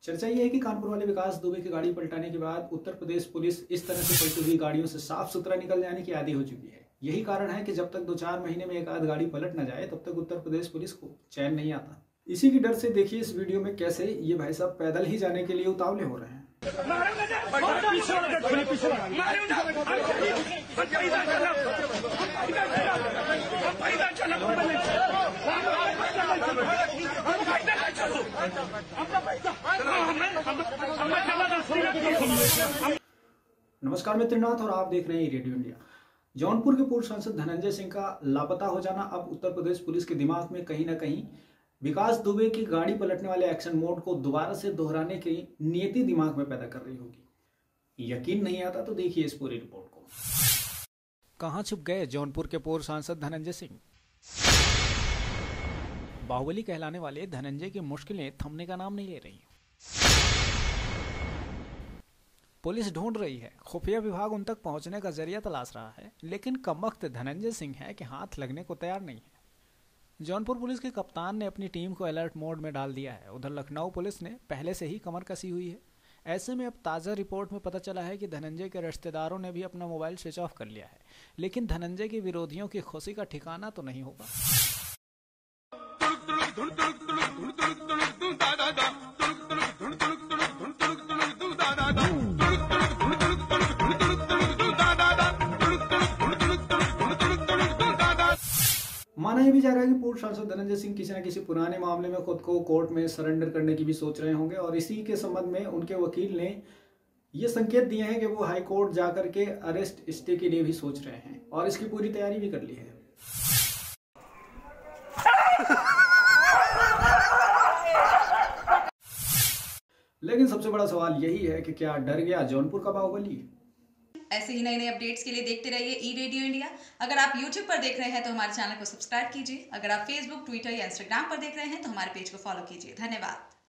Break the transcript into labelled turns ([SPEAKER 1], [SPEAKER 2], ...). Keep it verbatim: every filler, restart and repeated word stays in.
[SPEAKER 1] चर्चा ये है कि कानपुर वाले विकास दुबे की गाड़ी पलटाने के बाद उत्तर प्रदेश पुलिस इस तरह से पलटी हुई गाड़ियों से साफ सुथरा निकल जाने की आदी हो चुकी है। यही कारण है कि जब तक दो चार महीने में एक आध गाड़ी पलट न जाए तब तक उत्तर प्रदेश पुलिस को चैन नहीं आता। इसी की डर से देखिए इस वीडियो में कैसे ये भाई साहब पैदल ही जाने के लिए उतावले हो रहे हैं। नमस्कार, मैं त्रिनाथ और आप देख रहे हैं रेडियो इंडिया। जौनपुर के पूर्व सांसद धनंजय सिंह का लापता हो जाना अब उत्तर प्रदेश पुलिस के दिमाग में कहीं ना कहीं विकास दुबे की गाड़ी पलटने वाले एक्शन मोड को दोबारा से दोहराने की नियति दिमाग में पैदा कर रही होगी। यकीन नहीं आता तो देखिए इस पूरी रिपोर्ट को। कहां छुप गए जौनपुर के पूर्व सांसद धनंजय सिंह? बाहुबली कहलाने वाले धनंजय की मुश्किलें थमने का नाम नहीं ले रही। पुलिस ढूंढ रही है, खुफिया विभाग उन तक पहुंचने का जरिया तलाश रहा है, लेकिन कमबख्त धनंजय सिंह है कि हाथ लगने को तैयार नहीं है। जौनपुर पुलिस के कप्तान ने अपनी टीम को अलर्ट मोड में डाल दिया है। उधर लखनऊ पुलिस ने पहले से ही कमर कसी हुई है। ऐसे में अब ताज़ा रिपोर्ट में पता चला है कि धनंजय के रिश्तेदारों ने भी अपना मोबाइल स्विच ऑफ कर लिया है, लेकिन धनंजय के विरोधियों की खुशी का ठिकाना तो नहीं होगा। माना यह भी जा रहा है कि पूर्व सांसद धनंजय सिंह किसी न किसी पुराने मामले में खुद को कोर्ट में सरेंडर करने की भी सोच रहे होंगे और इसी के संबंध में उनके वकील ने ये संकेत दिए हैं कि वो हाई कोर्ट जाकर के अरेस्ट स्टे के लिए भी सोच रहे हैं और इसकी पूरी तैयारी भी कर ली है। लेकिन सबसे बड़ा सवाल यही है कि क्या डर गया जौनपुर का बाहुबली?
[SPEAKER 2] ऐसे ही नए नए अपडेट्स के लिए देखते रहिए ई रेडियो इंडिया। अगर आप यूट्यूब पर देख रहे हैं तो हमारे चैनल को सब्सक्राइब कीजिए। अगर आप फेसबुक, ट्विटर या इंस्टाग्राम पर देख रहे हैं तो हमारे पेज को फॉलो कीजिए। धन्यवाद।